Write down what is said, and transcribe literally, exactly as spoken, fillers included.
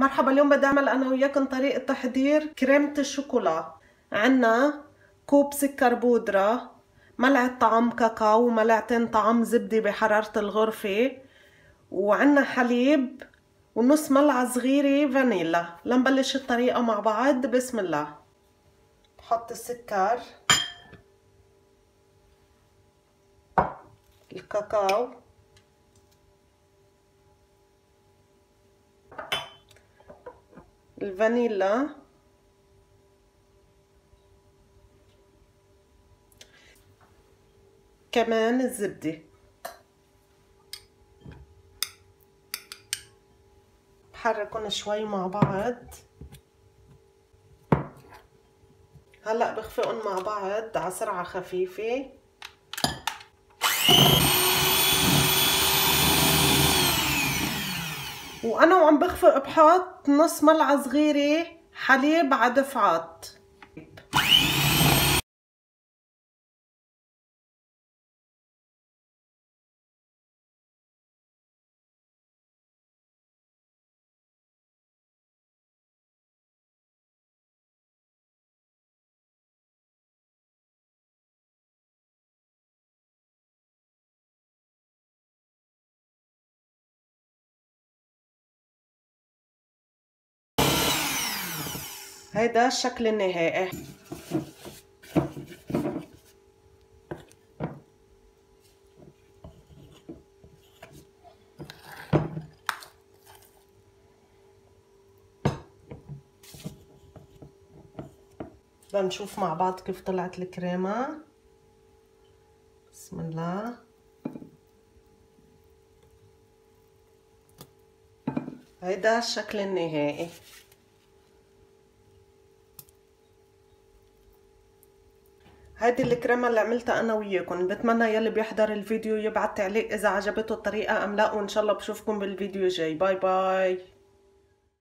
مرحبا، اليوم بدي اعمل انا وياكم طريقة تحضير كريمة الشوكولا. عنا كوب سكر بودرة، ملعقة طعم كاكاو، وملعقتين طعم زبدة بحرارة الغرفة، وعنا حليب، ونص ملعقة صغيرة فانيلا. لنبلش الطريقة مع بعض. بسم الله. بحط السكر، الكاكاو، الفانيلا، كمان الزبدة. بحركهم شوي مع بعض. هلأ بخفقهم مع بعض على سرعة خفيفة. وأنا وعم بخفق بحط نص ملعقة صغيرة حليب على دفعات. هيدا الشكل النهائي. لنشوف مع بعض كيف طلعت الكريمة. بسم الله. هيدا الشكل النهائي. هيدي الكريمة اللي عملتها انا وياكم. بتمنى يلي بيحضر الفيديو يبعت تعليق اذا عجبته الطريقة ام لا، وان شاء الله بشوفكم بالفيديو الجاي. باي باي.